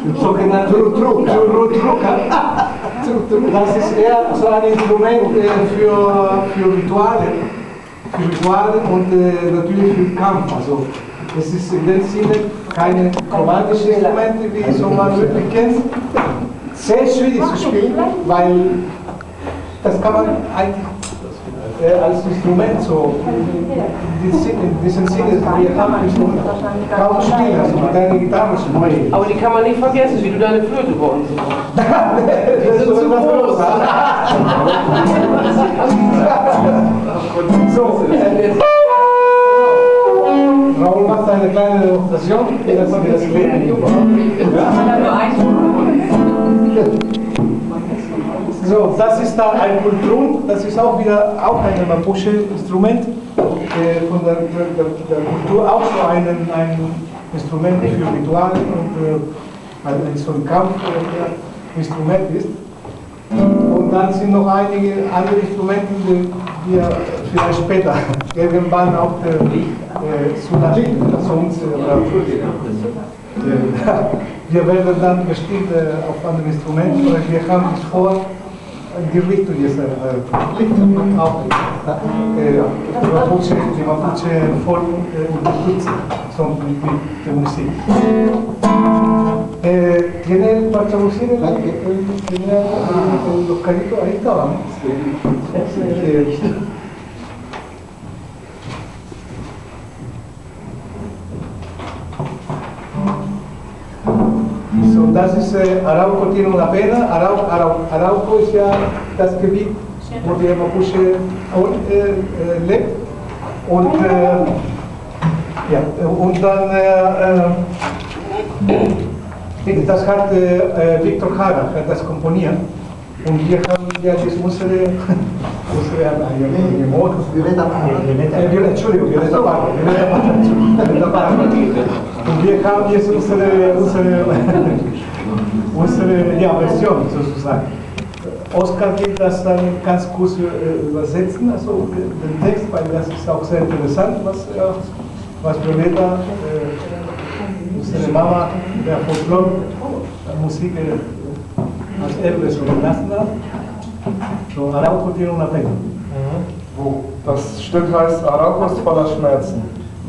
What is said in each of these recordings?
sogenannte Truca. Das ist eher so ein Instrument für Rituale und natürlich für Kampf. Also es ist in dem Sinne keine chromatischen Instrumente, wie so man wirklich kennt. Sehr schwierig zu spielen, weil das kann man eigentlich als Instrument so in diesem Sinne, wir haben Instrumente kaum spielen, also mit einer Gitarre zum Beispiel. Aber die kann man nicht vergessen, wie du deine Flöte bei uns hast. Die sind zu groß. So, Raul macht eine kleine Demonstration, das Leben. So, das ist dann ein Kultur, das ist auch wieder ein Mapuche-Instrument, von der Kultur auch so ein Instrument für Rituale und so ein Kampfinstrument ist. Und dann sind noch einige andere Instrumente, die wir vielleicht später irgendwann auch wir werden dann bestimmt auf andere Instrumente, weil wir haben es vor, die Richtung jetzt auch die Mapuche-Volk unterstützen, so mit der Musik. ¿Tiene para traducir los caritos? Ahí estaban. So, das ist Arauco tiene una pena. Arauco ist ja das Gebiet, wo der Mapuche lebt. Und, und dann das hat Victor Jara das komponiert. Und wir haben ja unsere Violeta Parra. Und wir haben jetzt unsere Version sozusagen. Oskar will das dann ganz kurz übersetzen, also den Text, weil das ist auch sehr interessant, was Violeta, unsere Mama, der Folklore, Musik als Erbe so gelassen hat. So, Arauco tiene una pena. Das Stück heißt Arauco ist voller Schmerzen.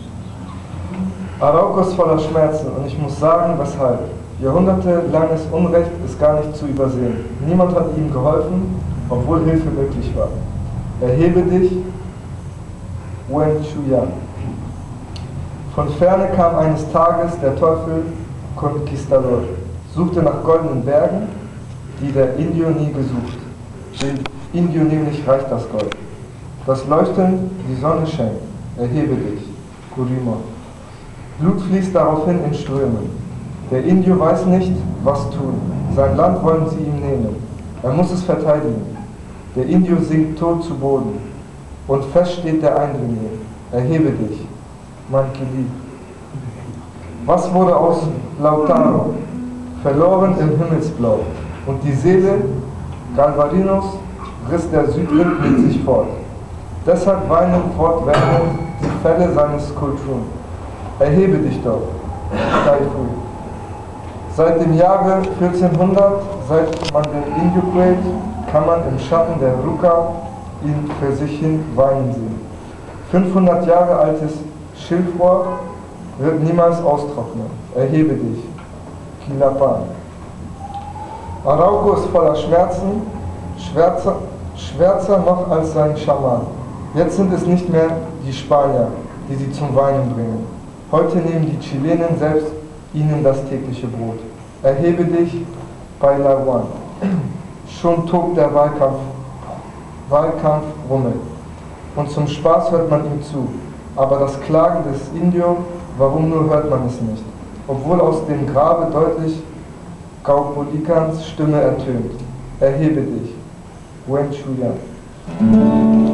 Arauco ist voller Schmerzen und ich muss sagen, weshalb. Jahrhundertelanges Unrecht ist gar nicht zu übersehen. Niemand hat ihm geholfen, obwohl Hilfe möglich war. Erhebe dich, Wen Chuyan. Von ferne kam eines Tages der Teufel Conquistador, suchte nach goldenen Bergen, die der Indio nie gesucht. Dem Indio nämlich reicht das Gold. Das Leuchten die Sonne schenkt. Erhebe dich, Kurima. Blut fließt daraufhin in Strömen. Der Indio weiß nicht, was tun. Sein Land wollen sie ihm nehmen. Er muss es verteidigen. Der Indio sinkt tot zu Boden. Und fest steht der Eindringling. Erhebe dich, mein Kili. Was wurde aus Lautaro? Verloren im Himmelsblau. Und die Seele Galvarinos riss der Südwind mit sich fort. Deshalb weinen fortwährend die Fälle seines Kultrum. Erhebe dich doch, Taifui. Seit dem Jahre 1400, seit man den Indio quält, kann man im Schatten der Ruka ihn für sich hin weinen sehen. 500 Jahre altes Schilfrohr wird niemals austrocknen. Erhebe dich, Kilapan. Arauco ist voller Schmerzen, schwärzer noch als sein Schaman. Jetzt sind es nicht mehr die Spanier, die sie zum Weinen bringen. Heute nehmen die Chilenen selbst ihnen das tägliche Brot. Erhebe dich, Pailawan. Schon tobt der Wahlkampf rummelt. Und zum Spaß hört man ihm zu. Aber das Klagen des Indio, warum nur hört man es nicht? Obwohl aus dem Grabe deutlich Kaupolikans Stimme ertönt. Erhebe dich, Wen Chuyan.